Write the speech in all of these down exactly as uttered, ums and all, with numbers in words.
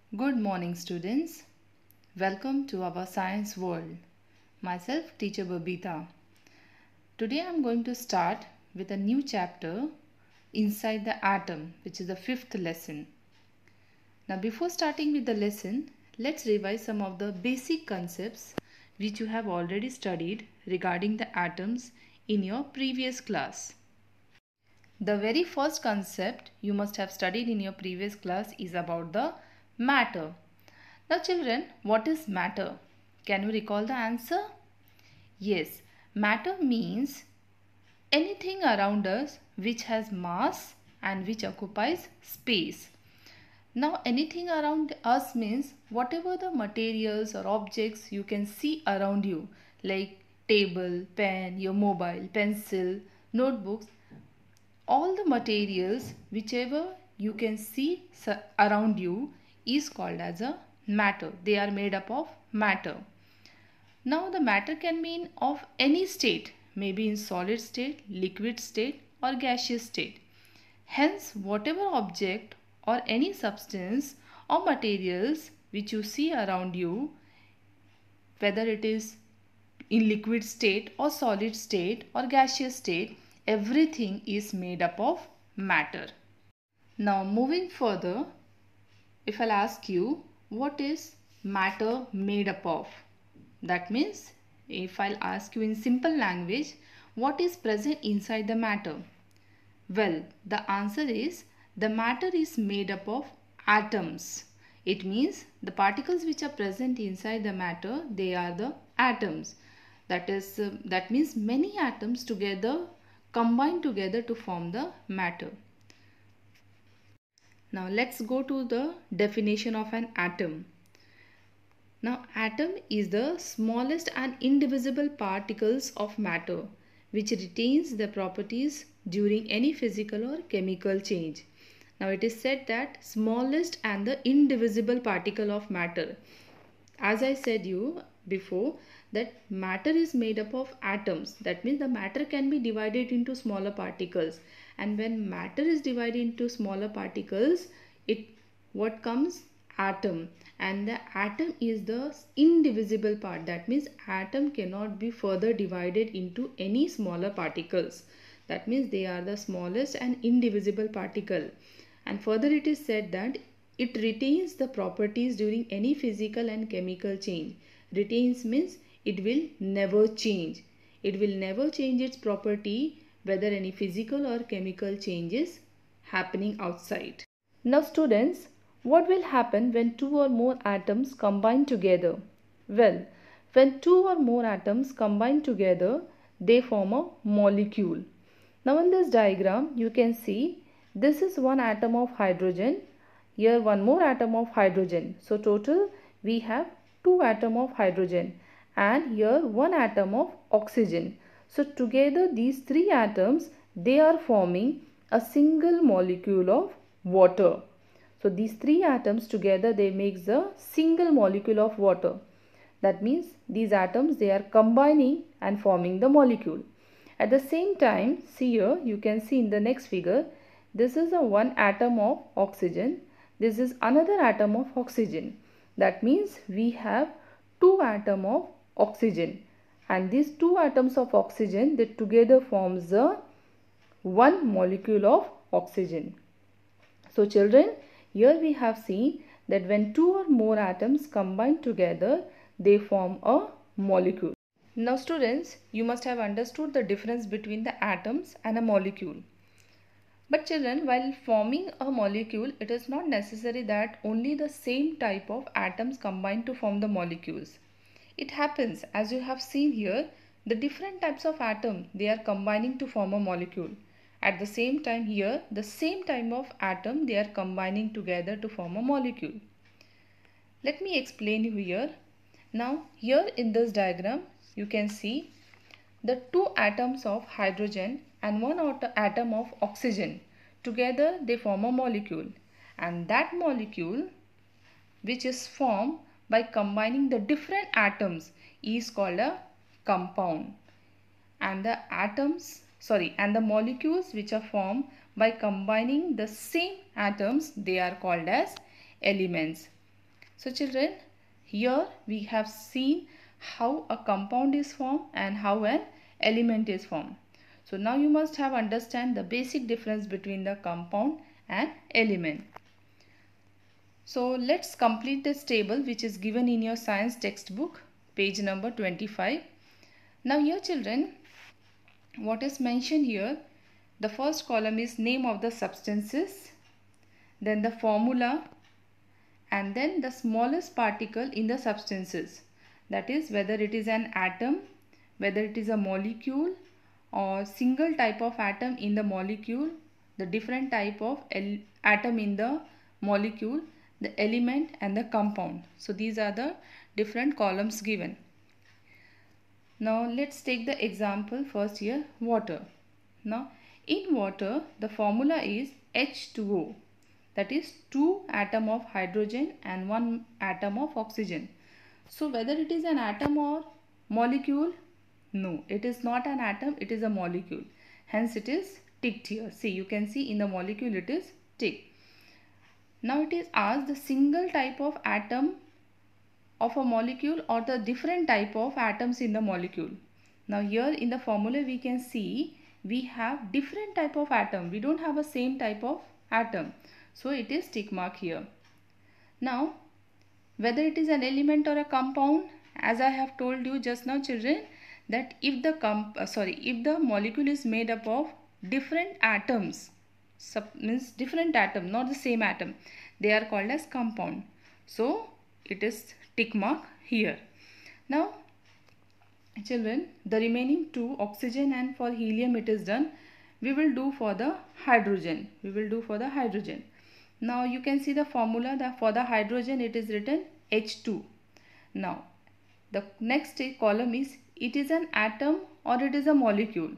Good morning, students. Welcome to our science world. Myself, teacher Babita. Today I am going to start with a new chapter inside the atom, which is the fifth lesson. Now, before starting with the lesson, let's revise some of the basic concepts which you have already studied regarding the atoms in your previous class. The very first concept you must have studied in your previous class is about the matter. Now children, what is matter? Can you recall the answer? Yes, matter means anything around us which has mass and which occupies space. Now anything around us means whatever the materials or objects you can see around you, like table, pen, your mobile, pencil, notebooks, all the materials whichever you can see around you is called as a matter. They are made up of matter. Now the matter can be in of any state, maybe in solid state, liquid state or gaseous state. Hence whatever object or any substance or materials which you see around you, whether it is in liquid state or solid state or gaseous state, everything is made up of matter. Now moving further, if I'll ask you what is matter made up of, that means if I'll ask you in simple language what is present inside the matter, well, the answer is the matter is made up of atoms. It means the particles which are present inside the matter, they are the atoms. That is uh, that means many atoms together combine together to form the matter. Now let's go to the definition of an atom. Now atom is the smallest and indivisible particles of matter which retains the properties during any physical or chemical change. Now it is said that smallest and the indivisible particle of matter. As I said you before, that matter is made up of atoms. That means the matter can be divided into smaller particles, and when matter is divided into smaller particles, it what comes? Atom. And the atom is the indivisible part. That means atom cannot be further divided into any smaller particles. That means they are the smallest and indivisible particle. And further it is said that it retains the properties during any physical and chemical change. Retains means it will never change. It will never change its property whether any physical or chemical change is happening outside. Now students, what will happen when two or more atoms combine together? Well, when two or more atoms combine together, they form a molecule. Now in this diagram, you can see this is one atom of hydrogen. Here one more atom of hydrogen. So total we have two atom of hydrogen, and here one atom of oxygen. So together these three atoms, they are forming a single molecule of water. So these three atoms together, they make the single molecule of water. That means these atoms, they are combining and forming the molecule. At the same time, see here, you can see in the next figure, this is a one atom of oxygen. This is another atom of oxygen. That means we have two atoms of oxygen, and these two atoms of oxygen, they together forms the one molecule of oxygen. So children, here we have seen that when two or more atoms combine together, they form a molecule. Now students, you must have understood the difference between the atoms and a molecule. But children, while forming a molecule, it is not necessary that only the same type of atoms combine to form the molecules. It happens, as you have seen here, the different types of atoms, they are combining to form a molecule. At the same time here, the same type of atom, they are combining together to form a molecule. Let me explain you here. Now here in this diagram, you can see the two atoms of hydrogen and one atom of oxygen. Together they form a molecule, and that molecule which is formed by combining the different atoms is called a compound. And the atoms, sorry, and the molecules which are formed by combining the same atoms, they are called as elements. So children, here we have seen how a compound is formed and how an element is formed. So now you must have understand the basic difference between the compound and element. So let's complete this table which is given in your science textbook, page number twenty-five. Now here children, what is mentioned here, the first column is name of the substances, then the formula, and then the smallest particle in the substances, that is whether it is an atom, whether it is a molecule or single type of atom in the molecule, the different type of atom in the molecule, the element and the compound. So these are the different columns given. Now let's take the example first here, water. Now in water the formula is H two O, that is two atom of hydrogen and one atom of oxygen. So whether it is an atom or molecule, no, it is not an atom, it is a molecule. Hence it is ticked here. See, you can see in the molecule it is ticked. Now it is asked the single type of atom of a molecule or the different type of atoms in the molecule. Now here in the formula we can see we have different type of atom. We don't have a same type of atom. So it is tick mark here. Now whether it is an element or a compound, as I have told you just now children, that if the comp uh, sorry if the molecule is made up of different atoms, sub means different atom, not the same atom, they are called as compound. So it is tick mark here. Now children, the remaining two, oxygen and for helium, it is done. We will do for the hydrogen. We will do for the hydrogen. Now you can see the formula that for the hydrogen it is written H two. Now the next column is it is an atom or it is a molecule.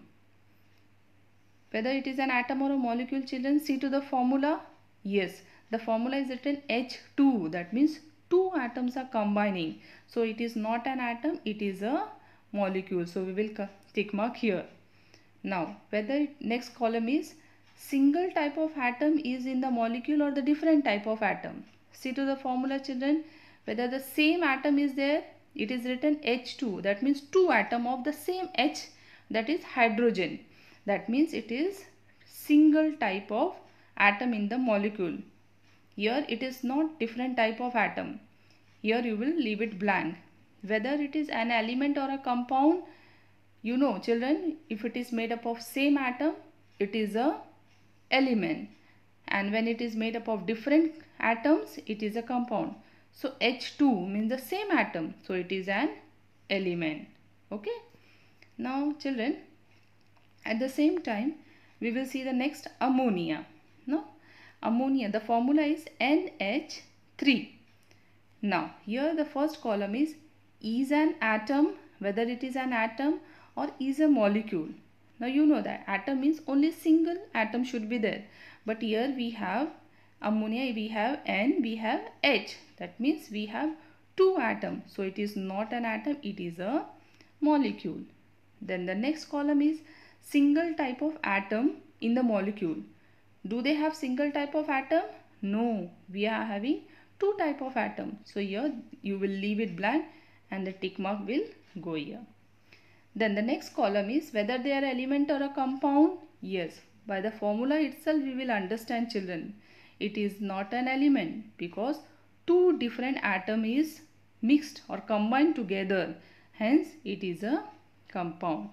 Whether it is an atom or a molecule children, see to the formula. Yes, the formula is written H two, that means two atoms are combining. So it is not an atom, it is a molecule. So we will tick mark here. Now whether it, next column is single type of atom is in the molecule or the different type of atom. See to the formula children, whether the same atom is there, it is written H two, that means two atom of the same H, that is hydrogen. That means it is single type of atom in the molecule. Here it is not different type of atom. Here you will leave it blank. Whether it is an element or a compound, you know children, if it is made up of same atom, it is a element, and when it is made up of different atoms, it is a compound. So H two means the same atom, so it is an element. Okay. Now children, at the same time we will see the next, ammonia. No, ammonia, the formula is N H three. Now here the first column is is an atom, whether it is an atom or is a molecule. Now you know that atom means only single atom should be there, but here we have ammonia, we have N, we have H, that means we have two atoms. So it is not an atom, it is a molecule. Then the next column is single type of atom in the molecule. Do they have single type of atom? No, we are having two type of atom. So here you will leave it blank and the tick mark will go here. Then the next column is whether they are element or a compound. Yes, by the formula itself we will understand children. It is not an element because two different atom is mixed or combined together. Hence it is a compound.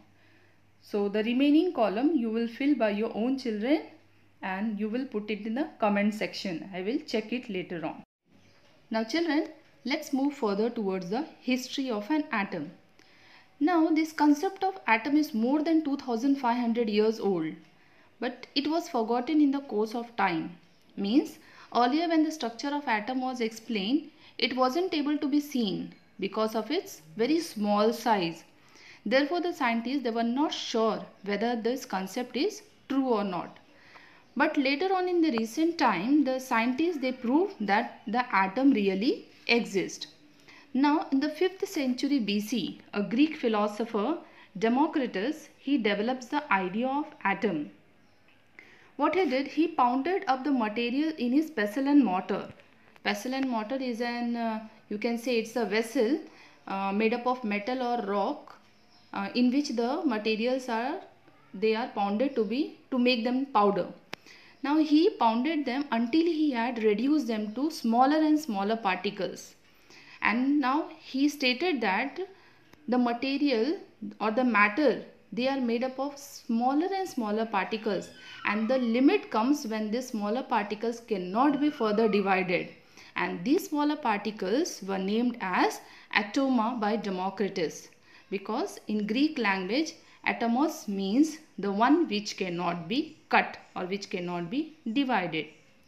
So the remaining column you will fill by your own children and you will put it in the comment section. I will check it later on. Now children, let's move further towards the history of an atom. Now this concept of atom is more than two thousand five hundred years old, but it was forgotten in the course of time. Means earlier when the structure of atom was explained, it wasn't able to be seen because of its very small size. Therefore the scientists, they were not sure whether this concept is true or not. But later on in the recent time, the scientists, they proved that the atom really exists. Now in the fifth century B C, a Greek philosopher, Democritus, he develops the idea of atom. What he did, he pounded up the material in his pestle and mortar. Pestle and mortar is an, uh, you can say it's a vessel uh, made up of metal or rock uh, in which the materials are, they are pounded to be, to make them powder. Now he pounded them until he had reduced them to smaller and smaller particles. And now he stated that the material or the matter, they are made up of smaller and smaller particles, and the limit comes when these smaller particles cannot be further divided. And these smaller particles were named as atoma by Democritus, because in Greek language atomos means the one which cannot be cut or which cannot be divided.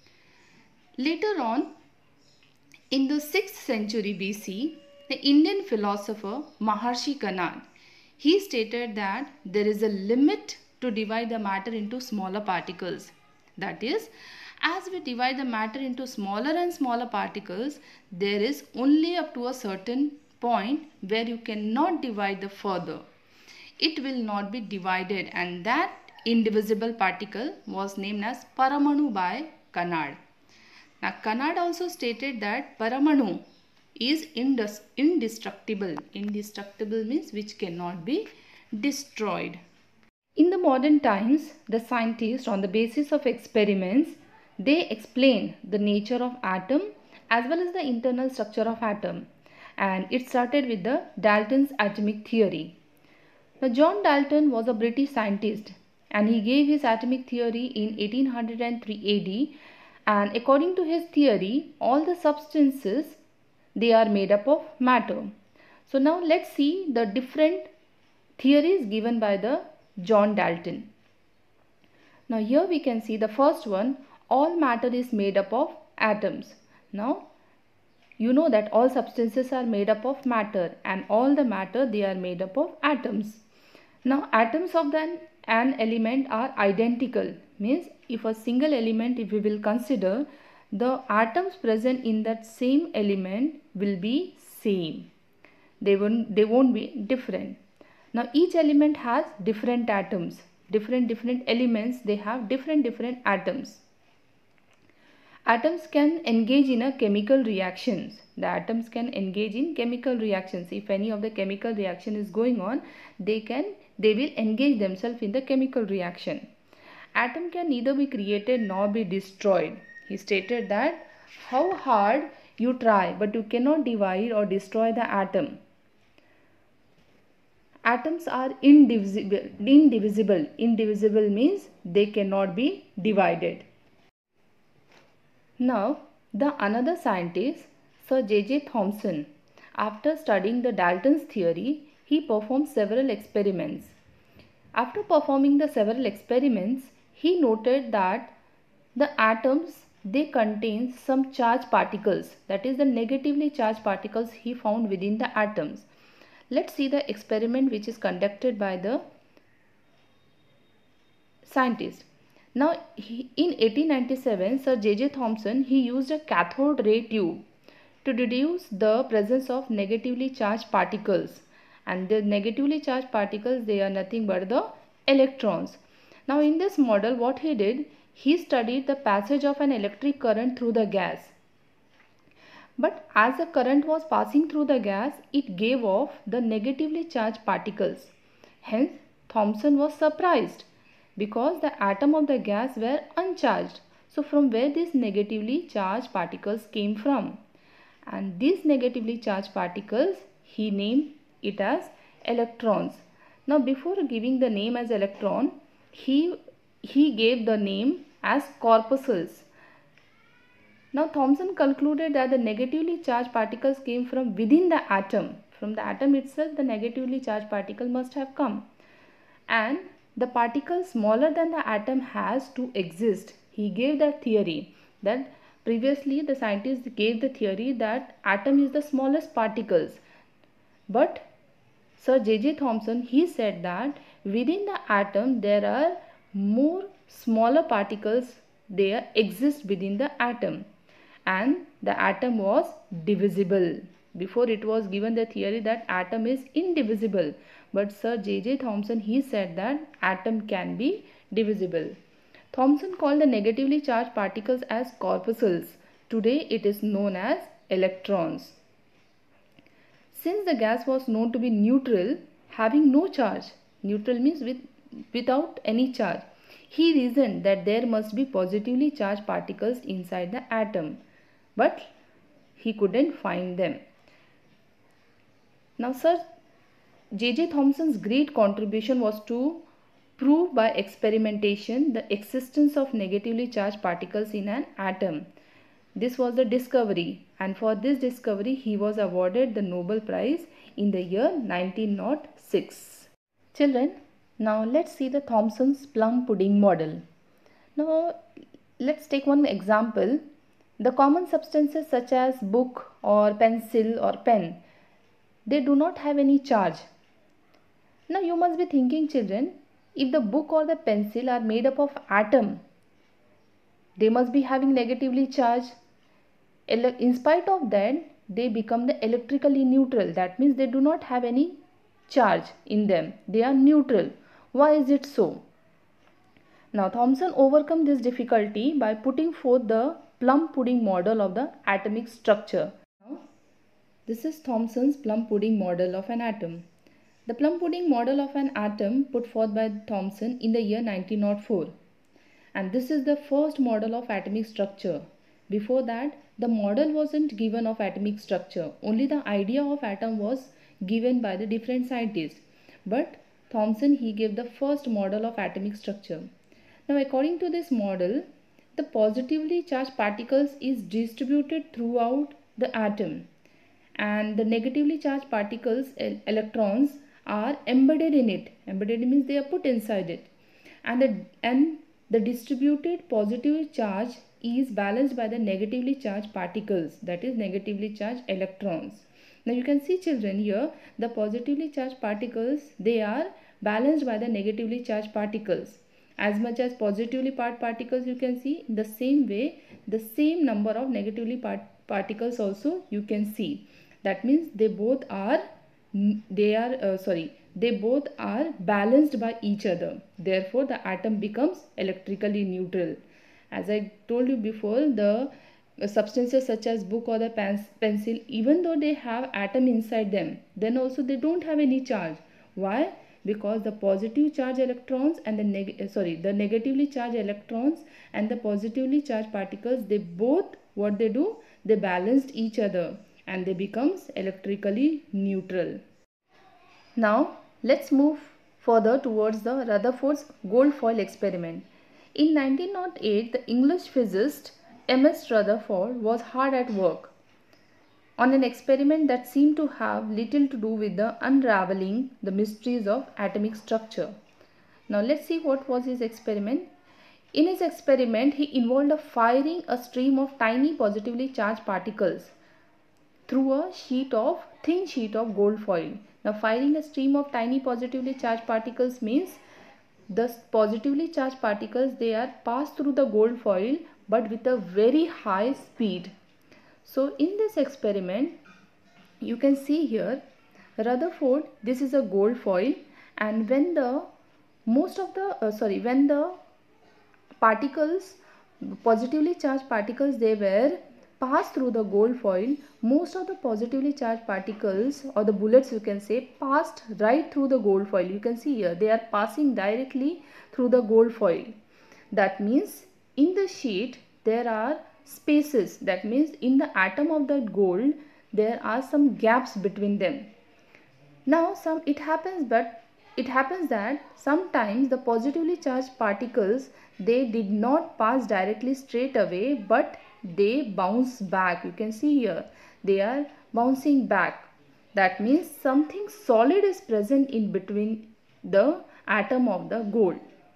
Later on, in the sixth century B C, the Indian philosopher Maharshi Kanad, he stated that there is a limit to divide the matter into smaller particles. That is, as we divide the matter into smaller and smaller particles, there is only up to a certain point where you cannot divide the further. It will not be divided, and that indivisible particle was named as Paramanu by Kanad. Now Kanad also stated that Paramanu is indestructible. Indestructible means which cannot be destroyed. In the modern times, the scientists, on the basis of experiments, they explain the nature of atom as well as the internal structure of atom. And it started with the Dalton's atomic theory. Now John Dalton was a British scientist, and he gave his atomic theory in eighteen oh three A D, and according to his theory, all the substances, they are made up of matter. So now let's see the different theories given by the John Dalton. Now here we can see the first one, all matter is made up of atoms. Now you know that all substances are made up of matter, and all the matter, they are made up of atoms. Now atoms of an, an element are identical, means if a single element, if we will consider, the atoms present in that same element will be same. They won't, they won't be different. Now each element has different atoms, different different elements, they have different different atoms. Atoms can engage in a chemical reactions. The atoms can engage in chemical reactions. If any of the chemical reaction is going on, they can, they will engage themselves in the chemical reaction. Atom can neither be created nor be destroyed. He stated that how hard you try, but you cannot divide or destroy the atom. Atoms are indivisible. Indivisible. Indivisible means they cannot be divided. Now, the another scientist, Sir J J Thomson, after studying the Dalton's theory, he performed several experiments. After performing the several experiments, he noted that the atoms, they contain some charged particles, that is the negatively charged particles he found within the atoms. Let's see the experiment which is conducted by the scientist. Now he, in eighteen ninety-seven, Sir J J Thomson, he used a cathode ray tube to deduce the presence of negatively charged particles, and the negatively charged particles, they are nothing but the electrons. Now in this model, what he did, he studied the passage of an electric current through the gas. But as the current was passing through the gas, it gave off the negatively charged particles. Hence, Thomson was surprised because the atom of the gas were uncharged. So from where these negatively charged particles came from? And these negatively charged particles, he named it as electrons. Now before giving the name as electron, he, he gave the name as corpuscles. Now Thomson concluded that the negatively charged particles came from within the atom. From the atom itself, the negatively charged particle must have come. And the particle smaller than the atom has to exist. He gave that theory that previously the scientists gave the theory that atom is the smallest particles. But Sir J J Thomson, he said that within the atom there are more smaller particles, they exist within the atom. And the atom was divisible. Before it was given the theory that atom is indivisible. But Sir J J Thomson, he said that atom can be divisible. Thomson called the negatively charged particles as corpuscles. Today it is known as electrons. Since the gas was known to be neutral, having no charge, neutral means with, without any charge, he reasoned that there must be positively charged particles inside the atom, but he couldn't find them. Now, Sir J J Thomson's great contribution was to prove by experimentation the existence of negatively charged particles in an atom. This was the discovery, and for this discovery he was awarded the Nobel Prize in the year nineteen oh six. Children, now let's see the Thomson's plum pudding model. Now let's take one example. The common substances such as book or pencil or pen, they do not have any charge. Now you must be thinking, children, if the book or the pencil are made up of atom, they must be having negatively charged. In spite of that, they become the electrically neutral. That means they do not have any charge in them. They are neutral. Why is it so? Now Thomson overcome this difficulty by putting forth the plum pudding model of the atomic structure. Now, this is Thomson's plum pudding model of an atom. The plum pudding model of an atom put forth by Thomson in the year nineteen oh four. And this is the first model of atomic structure. Before that, the model wasn't given of atomic structure. Only the idea of atom was given by the different scientists. But Thomson, he gave the first model of atomic structure. Now, according to this model, the positively charged particles is distributed throughout the atom. And the negatively charged particles, electrons, are embedded in it. Embedded means they are put inside it. And the, and the distributed positive charge is balanced by the negatively charged particles, that is negatively charged electrons. Now you can see, children, here the positively charged particles, they are balanced by the negatively charged particles. As much as positively charged particles you can see, the same way the same number of negatively part particles also you can see. That means they both are they are uh, sorry they both are balanced by each other. Therefore the atom becomes electrically neutral. As I told you before, the substances such as book or the pen pencil, even though they have atom inside them, then also they don't have any charge. Why? Because the positive charged electrons and the neg sorry the negatively charged electrons and the positively charged particles, they both, what they do, they balanced each other and they becomes electrically neutral. Now let's move further towards the Rutherford's gold foil experiment. In nineteen oh eight, the English physicist M S Rutherford was hard at work on an experiment that seemed to have little to do with the unraveling the mysteries of atomic structure. Now let's see what was his experiment. In his experiment, he involved a firing a stream of tiny positively charged particles through a sheet of thin sheet of gold foil. Now firing a stream of tiny positively charged particles means the positively charged particles, they are passed through the gold foil but with a very high speed. So in this experiment you can see here Rutherford, this is a gold foil, and when the most of the uh, sorry when the particles, positively charged particles, they were passed through the gold foil, most of the positively charged particles or the bullets, you can say, passed right through the gold foil. You can see here they are passing directly through the gold foil. That means in the sheet there are spaces. That means in the atom of the gold there are some gaps between them. Now some it happens but it happens that sometimes the positively charged particles, they did not pass directly straight away but they bounce back. You can see here they are bouncing back. That means something solid is present in between the atom of the gold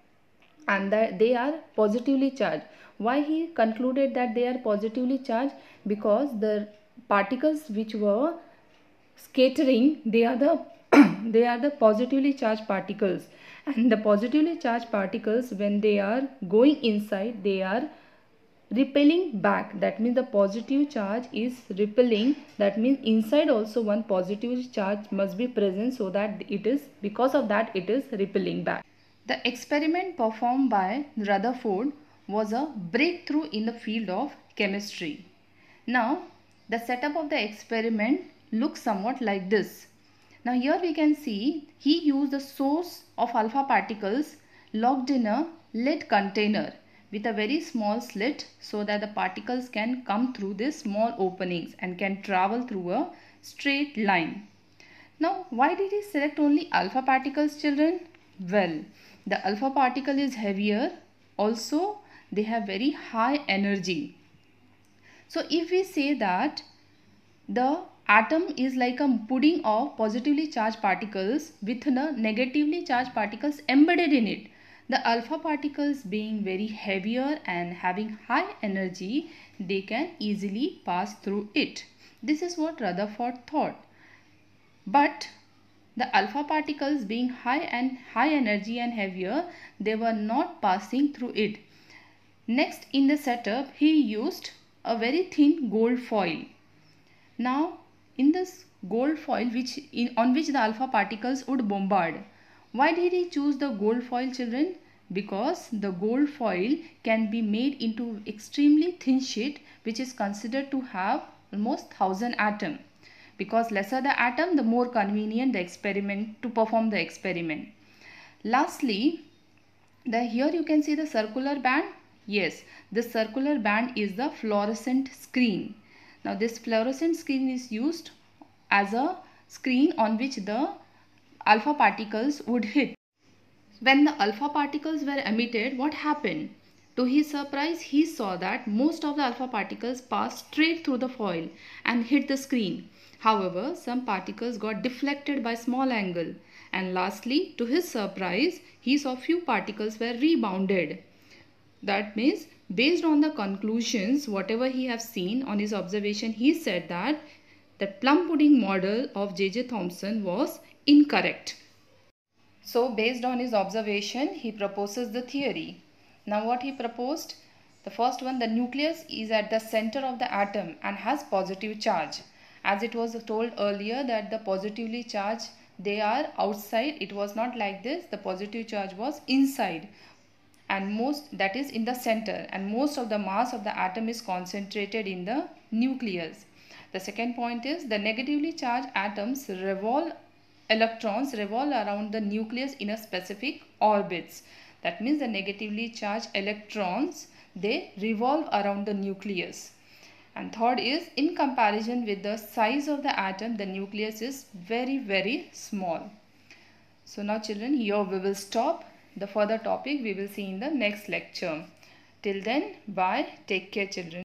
and that they are positively charged. Why he concluded that they are positively charged? Because the particles which were scattering, they are the they are the positively charged particles, and the positively charged particles, when they are going inside, they are repelling back. That means the positive charge is repelling. That means inside also one positive charge must be present, so that it is, because of that it is repelling back. The experiment performed by Rutherford was a breakthrough in the field of chemistry. Now the setup of the experiment looks somewhat like this. Now here we can see he used the source of alpha particles locked in a lead container with a very small slit so that the particles can come through these small openings and can travel through a straight line. Now why did he select only alpha particles, children? Well, the alpha particle is heavier, also they have very high energy. So if we say that the atom is like a pudding of positively charged particles with the negatively charged particles embedded in it, the alpha particles being very heavier and having high energy, they can easily pass through it. This is what Rutherford thought. But the alpha particles being high and high energy and heavier, they were not passing through it. Next in the setup, he used a very thin gold foil. Now in this gold foil which in, on which the alpha particles would bombard. Why did he choose the gold foil, children? Because the gold foil can be made into extremely thin sheet which is considered to have almost one thousand atom. Because lesser the atom, the more convenient the experiment to perform the experiment. Lastly, the here you can see the circular band. Yes, this circular band is the fluorescent screen. Now this fluorescent screen is used as a screen on which the alpha particles would hit. When the alpha particles were emitted, what happened? To his surprise, he saw that most of the alpha particles passed straight through the foil and hit the screen. However, some particles got deflected by small angle. And lastly, to his surprise, he saw few particles were rebounded. That means, based on the conclusions, whatever he have seen on his observation, he said that the plum pudding model of J J Thomson was incorrect. So based on his observation, he proposes the theory. Now what he proposed? The first one, the nucleus is at the center of the atom and has positive charge. As it was told earlier that the positively charged, they are outside. It was not like this. The positive charge was inside. And most, that is in the center, and most of the mass of the atom is concentrated in the nucleus. The second point is the negatively charged atoms revolve, electrons revolve around the nucleus in a specific orbits. That means the negatively charged electrons, they revolve around the nucleus. And third is, in comparison with the size of the atom, the nucleus is very very small. So now children, here we will stop. The further topic we will see in the next lecture. Till then, bye. Take care, children.